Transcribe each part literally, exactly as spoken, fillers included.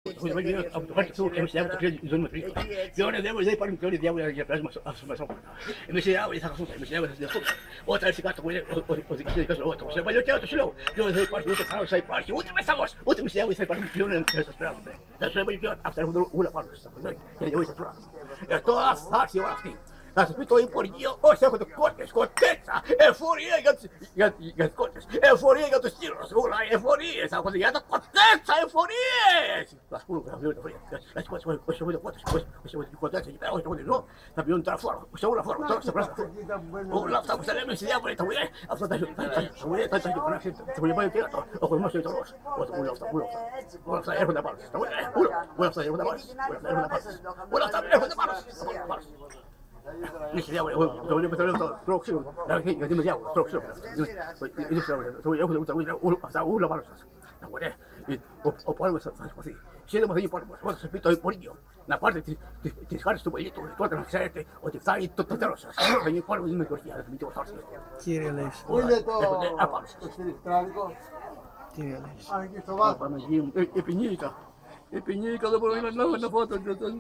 Χωρίς να γίνει από το χάρτη του, εμείς διάβολα το κρύο η ζώνη με τρία. Και όλοι οι διάβολοι δεν υπάρχουν και όλοι οι διάβολοι για πλάσμα ασφαλισόφωνα. Εμείς οι διάβολοι θα χαθούμε, εμείς οι διάβολοι θα διαστούμε. Όταν έρθει κάτω που είναι ο δικαστής λόγος, σε παλιό καιρό το συλλόγο, πλέον δεν υπάρχει ούτε θάνατος θα υπάρχει, ούτε μεθαγός, ούτε εμείς οι διάβολοι θα υπάρχουν πλέον να σας περάσουμε. Θα σας πρέπει πλέον αυτά έχουν όλα πάνω σας, γιατί εγώ είσαι τώρα. Τώρα θα έρθει η ώρα αυτή. Να σας πει το Υπουργείο, όχι έχετε κότες, κοτέτσα, εφορία για τις, για, για τις κότες, εφορία για τους κύλους, όλα εφορίες, έχετε για τα κοτέτσα, εφορίες! Ας πούμε, θα βιώνει εφορία, ας πούμε, όχι έχετε κότες, όχι έχετε κοτέτσα εκεί πέρα, όχι έχετε εδώ, θα βιώνει τώρα φόρο, σε όλα φόρο, τώρα σε πράσινα φόρο. Όλα αυτά που θα λέμε στη διάφορα, τα βουλέ, αυτά τα βουλέ, τα έχει φωνάξει, τα βουλέ πάει πέρα, ο κορμός είναι τωρός, όλα αυτά, όλα αυτά, όλα αυτά έρχονται πάνω, όλα αυτά έρχονται πάνω, όλα αυτά έρχονται πάνω. Nicht der, so wie der so Stroke schon. Da geht ja immer ja, Stroke schon. Ist so, so ich auch da da Urlaub war das. Da wurde o por eso faz así. Si le hemos por por se pito por ello. Na parte de de dejar tu boleto, tu otra gente o te sai todo todo eso. Hay por un me cortía, me tengo fácil. Κύριε Λέης. Πού είναι το ηλεκτρονικό. Κύριε Λέης. Αν και στο βάθο. Επινίκα. Επινίκα δεν μπορώ να να φото.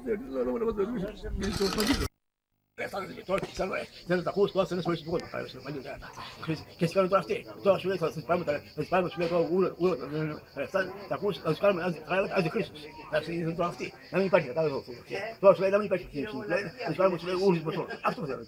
Δεν τα ακούς, τώρα δεν σου αρέσει τίποτα. Και εσύ κάνουν τώρα αυτοί. Τώρα σου λέει θα σας πάρουμε σου λέει τώρα ούλο τα ακούς, θα τους κάνουμε αντικρίσεις. Θα συνήθουν τώρα αυτοί. Να μην υπάρχει κατάλληλο εδώ. Τώρα σου λέει να μην υπάρχει κρίση. Θα τους κάνουμε ούλους μποσόν. Αυτό θέλω.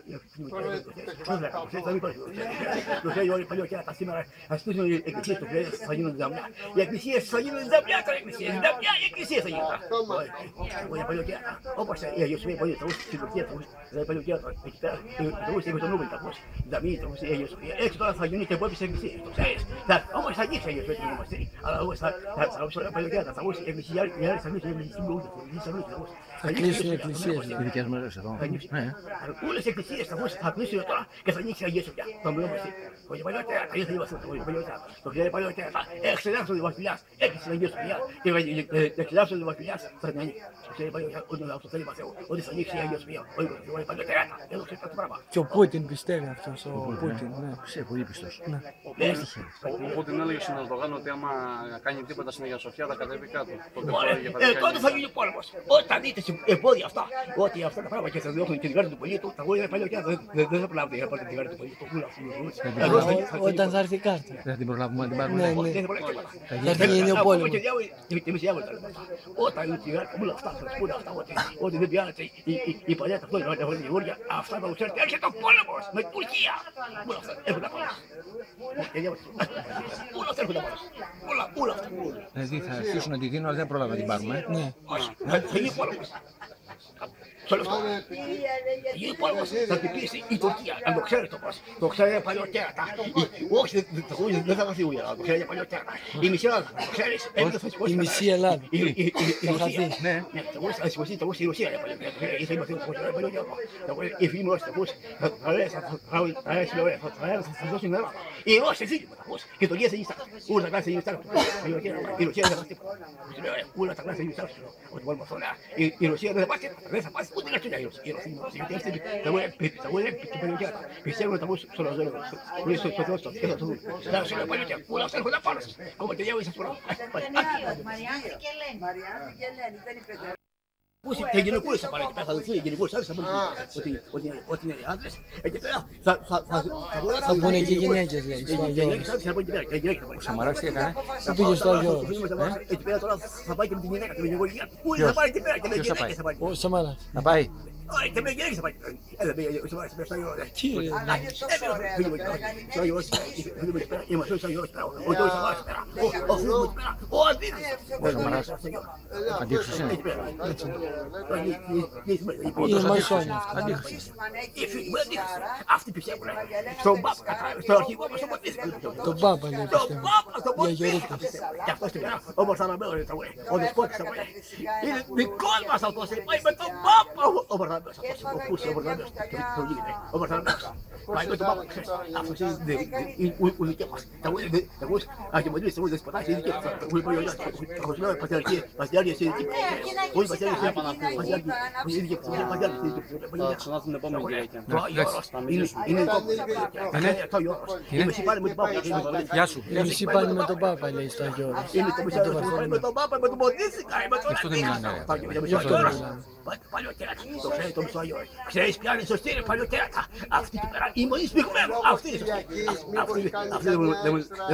Θα μην υπάρχει. Το θέλει όλοι παλιότερα τα σήμερα. Θα στήσουν οι εκκλησίες του Κρέας, θα γίνουν ζαμιά. Οι εκκλησίες θα γίνουν ζαμιά τώρα εκκλησίες. Ζαμιά οι εκκλησίες θα γίνουν. Όχι παλιότερα. Όπως η Αγία Σοφία παλιότερα, στην Τουρκία δεν πάει και εκεί πέρα, εγώ είμαι το νούμερο ταπός, δαμί, το μουσείο Αγία Σοφία. Έτσι τώρα θα γίνει και από έπεισε εκκλησίες, το ξέρεις. Όμως θα ανοίξει η Αγία Σοφία το μοναστήρι, αλλά εγώ θα πάει και θα βγουν οι εκκλησίες, οι άλλες θα ανοίξουν οι εκκλησίες, θα κλείσουν οι εκκλησίες, οι δικές μέρες εδώ. Όλες οι εκκλησίες θα κλείσουν τώρα και θα ανοίξει η Αγία Σοφία, το μοναστήρι. Όχι παλιότερα, τα ίδια θα παλιότερα, το ξέρει παλιότερα, εξελάψουν ο βασιλιάς, έκλεισε η Αγία Σοφία και εξελάψουν ο βασιλιάς θα την ανοίξει. Το ξέρει παλιότερα, ότι θα ανοίξει η Αγία Σοφία. Και ο Πούτιν πιστεύει αυτός, ο Πούτιν, ναι. Ξέρει, πολύ πιστός. Ο Πούτιν έλεγε στον Ερντογάν ότι άμα κάνει τίποτα στην Αγία Σοφία θα κατέβει κάτω. Τότε θα γίνει πόλεμος. Όταν δείτε εμπόδια αυτά, ότι αυτά τα πράγματα και θα διώχνουν και την κάρτα του πολίτου, θα βγουν παλιότερα, δεν θα προλάβουν να πάρουν την κάρτα του πολίτου. Όταν θα έρθει η κάρτα. Δεν θα την προλάβουμε να την πάρουμε. Ναι, ναι. Θα γίνει ο πόλεμος. Όταν η κάρτα όλα αυτά θα πούνε αυτά, ότι δεν πιάνεται η παλιά ταυτότητα με τα Γεωργία, αυτά θα ξέρετε, έρχεται ο πόλεμος με την Τουρκία. Όλα αυτά έρχονται από μας. Όλα αυτά έρχονται από μας. Όλα, όλα αυτά. Δηλαδή θα αρχίσουν να τη δίνουν, αλλά δεν προλάβουν να την πάρουμε. Ναι. Όχι, θα γίνει πόλεμος. Σε όλο αυτό. γίνει πόλεμος, θα χτυπήσει η Τουρκία. Αν το ξέρετε όμως, το ξέρετε παλιότερα. Όχι, δεν θα χαθεί ούλα, το ξέρετε παλιότερα. Η μισή Ελλάδα, το ξέρεις, η μισή Ελλάδα. Η Ρωσία, ναι. Θα σηκωθεί το η Ρωσία παλιότερα. Οι φίλοι μου όσοι θα ακούσει, θα λες, θα λες, θα δώσει την Ελλάδα. Η Ρώσια ζει τίποτα, και η Τουρκία θα γίνει στάξη. Όλα τα κράτη θα γίνει στάξη. Η Ρωσία δεν θα χάσει τίποτα. Όλα τα κράτη θα γίνει στάξη. Η Ρωσία δεν θα πάσει, δεν θα πάσει ούτε καστούγια η Ρωσία. Γιατί αυτή θα βγουν την παλιότερα. Πιστεύουν ότι θα βγουν στο Λαζόλο, στο Θεό, στο Θεό, στο Θεό. Θα σου λέω παλιότερα, όλα αυτά έρχονται πάνω σας. Κόμμα και διάβολοι σας φοράω. Μαριάννη και Ελένη. Μαριάννη και Ελένη, δεν είπε. Τα γυναικούρες θα πάνε εκεί πέρα, θα δοθεί οι γυναικούρες άδειες, θα πούνε ότι είναι άντρες. Εκεί πέρα θα πούνε και οι γυναίκες, λέει. Οι γυναίκες άδειες θα πάνε εκεί πέρα, και οι γυναίκες θα πάνε. Ο Σαμαράς τι έκανε? Θα πήγε στο Αγιώργο. Εκεί πέρα τώρα θα πάει και με τη γυναίκα, και με τη γυναικεία. Πού θα πάει εκεί πέρα, και με γυναίκες θα πάει. Ο Σαμαράς. Να πάει. Όχι, και με γυναίκες θα πάει. Έλα, ο Σαμαράς πέρα στο Αγιώργο. Τι είναι. Είμαστε στο Αγιώργο πέρα, ο Τόης Σαμαράς πέρα, ο φίλος μου πέρα, ο Αντίδης. Ο Σαμαράς. Αντίχρησος είναι. Είναι μαϊσόνια. Αντίχρησος. Οι φίλοι μου αντίχρησαν. Αυτοί πιστεύουν στον Πάπα, στο αρχηγό μας, στον Ποτίσκα. Τον Πάπα, λέει, Τον πιστεύω. Πάπα, στον Για Ποτίσκα. γερίτες. Και αυτός την πέρα, όπως αναμένω, ο Δεσπότης θα πάει. Είναι δικός μας αυτός, πάει με τον Πάπα ο Βαρθαναμένος. Barcelona, o curso, o Barcelona, o γίνεται. Ο Barcelona. Πάει με τον Πάπα, ξέρεις, αυτός είναι ο δικές μας. Εγώ, αγιομονίες, εγώ δεσποτάς, είναι δικές μας. Εγώ είπα, εγώ λέω, πατριαρχία, πατριάρχεια, είναι δικές μας. Όχι, πατριάρχεια, είναι δικές μας. Θα ξανά την επόμενη Κυριακή. Το Άγιος, είναι το Άγιος. Είμαι συμπάρει με τον Πάπα. Γεια σου. Οι μισοί πάνε με τον Πάπα, λέει, στο Άγιο Όρος. Είναι το μισό, πάει με τον Πάπα, με τον Ποντίσικα, με τον Αυτό δεν μιλάνε. Γι' αυτό δεν μιλάνε. Παλιοκέρατα, το ξέρει το μισό Άγιο. Ξέρεις ποια είναι σωστή, είναι παλιοκέρατα. Αυτή εκεί πέρα, η μονή σπιγμένο, αυτή είναι σωστή. Αυτή δεν μου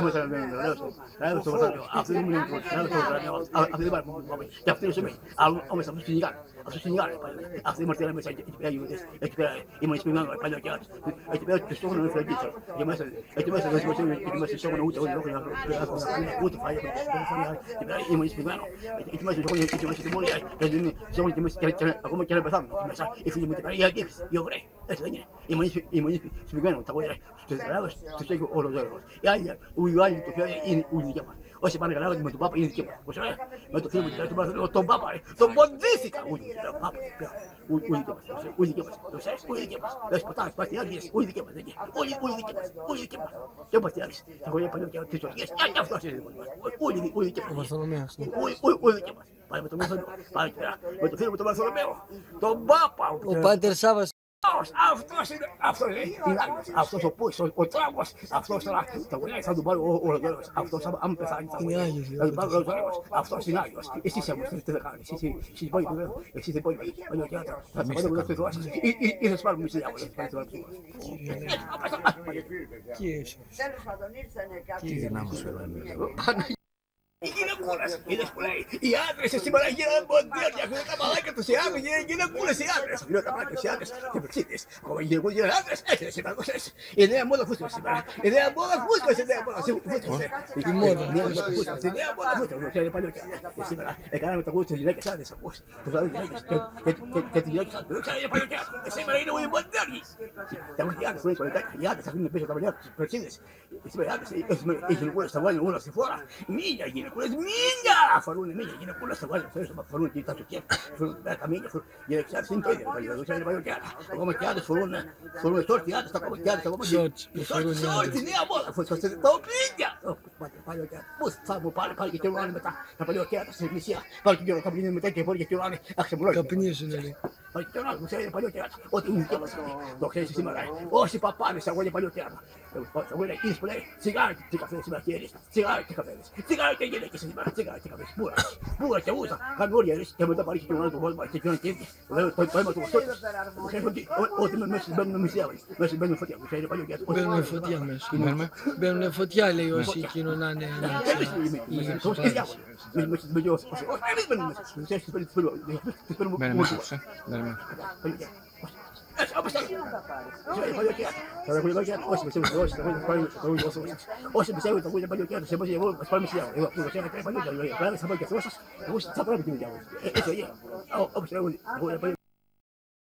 αυτή δεν μου αυτή δεν πάρει, και αυτή είναι σωστή. Όμως αυτό κυνηγάνε, αυτό κυνηγάνε. Αυτή η μαρτυρία μέσα, εκεί πέρα γιούδες, εκεί πέρα η μονή σπιγμένο, παλιοκέρατα. Εκεί πέρα τους στόχων είναι φραγίτσο. Εκεί μέσα δεν σημαίνει, εκεί μέσα στόχων ούτε ούτε φάγει, η μονή σπιγμένο. Εκεί μέσα στόχων, εκεί μέσα τιμωρία, στόχων και μέσα ακόμα και να πεθάνουν. Οι φίλοι μου την παρήγια και οι Εβραίοι. Έτσι δεν είναι. Η μονή σπιγμένο, τα γόρια στους Ελλάδος, τους έχει όλος ο έργος. Οι άλλοι, οι άλλοι το φέρει είναι οι δικοί μας. Όσοι πάνε καλά με τον Πάπα είναι δικοί μας. Με το φίλο μου τον Πάπα, τον ποντίστηκα. Ούλοι δικοί μας, ούλοι δικοί μας. Το ξέρεις, ούλοι δικοί μας. Δεν σποτάς, παστιάρχες, ούλοι δικοί μας. Ούλοι δικοί μας, ούλοι δικοί μας. Και παστιάρχες, τα γόρια παλιό και τις ορκίες. Και αυτός είναι δικοί μας. Ούλοι δικοί μας. Ούλοι δικοί μας. Πάμε με τον Μεθοδό, πάμε με το φίλο μου τον Βαρθολομαίο, τον Πάπα. Ο Πάτερ Σάββας. Αυτός είναι, αυτός είναι, αυτός ο Πούης, ο Τράγος, αυτός τώρα, τα γονιά θα του πάρει ο Ρογέρος, αυτός αν πεθάνει θα του πάρει ο Ρογέρος, αυτός είναι Άγιος, εσείς όμως τι θα κάνεις, εσείς οι πόνοι, εσείς οι πόνοι, θα σας πάρει ο Ρογέρος ή θα σας πάρουμε εμείς οι διάβολες, θα σας πάρουμε εμείς. Τέλος πάντων ήρθανε κάποιοι. Τι δυνάμεις φέρνει. Οι γυναικούλες, είδες που λέει, οι άντρες σήμερα γίνανε μοντέρνια, έχουν τα μαλάκια τους οι άντρες, γίνανε γυναικούλες οι άντρες. Λέω τα μαλάκια τους οι άντρες και πεξίδες, ακόμα οι γυναικούλες γίνανε άντρες, έτσι δεν σήμερα, ξέρεις. Η νέα μόδα φούσκωσε σήμερα, η νέα μόδα φούσκωσε, η νέα μόδα φούσκωσε. Η μόδα φούσκωσε, η νέα μόδα φούσκωσε, ξέρετε παλιότερα. Και σήμερα έκαναμε τα γούστια γυναίκες άντρες, ακούς, τους άλλους γυναίκες και τις γυναίκες άντρες, ξέρετε παλιότερα. Και σήμερα είναι όλοι μοντέρνοι. Τα γούστια άντρες που είναι κολλητάκια, οι άντρες αφήνουν πίσω τα μαλλιά τους, πεξίδες. Σήμερα οι γυναικούλες τα βάλουν όλα στη φόρα, μίλια γυναικούλες, μίλια! Φορούν μίλια, γυναικούλες τα βάλουν, φορούν και τα τσουκιά, φορούν τα μίλια, γυναικιάδες είναι το ίδιο, δεν ξέρετε παλιότερα. Ακόμα και άντρες φορούν, φορούν σόρτι, άντρες, ακόμα και άντρες, ακόμα και σόρτι, νέα μόδα, φορούν τα μίλια. Πώς θα μου πάρει πάλι και καιρώνει μετά, τα παλιότερα στην εκκλησία, πάλι και καιρώνει μετά και μπορεί και καιρώνει, αξιμπλόγια. Καπνίζουν, λέει. Πάλι και καιρώνει, μου ξέρετε παλιότερα, ό,τι είναι δικαίωμα, το ξέρεις σήμερα, όσοι παπάνες αγώνια παλιότερα. Αγώνια εκείνες που λέει, τσιγάρα και καφέ σήμερα και έριστα, τσιγάρα και καφέ, τσιγάρα και γυναίκες σήμερα, τσιγάρα και καφέ, μπούρα, μπούρα και ούζα, κανόρια έριστα και μετά πάρει και καιρώνει το κόσμο και καιρώνει και ίδια. Το αίμα του Μαστότης, ότι μέσα μπαίνουν μισή άβρις, μέσα μπαίνουν φωτιά, μου ξέρετε παλιότερα. Μπαίνουν φωτιά μέσα. Μπαίνουν φωτιά, λέει, όσοι κοινωνάνε. Μπαίνε μέσα, μπαίνε μέσα. Όσοι πιστεύουν ότι τα παλιότερα σε πώς εγώ ας πάρουμε σιγά. Εγώ που ξέρω ότι παλιότερα, θα πάω και αυτό σας, εγώ θα πάω και την διάβολη. Έτσι, όπως λέγω, εγώ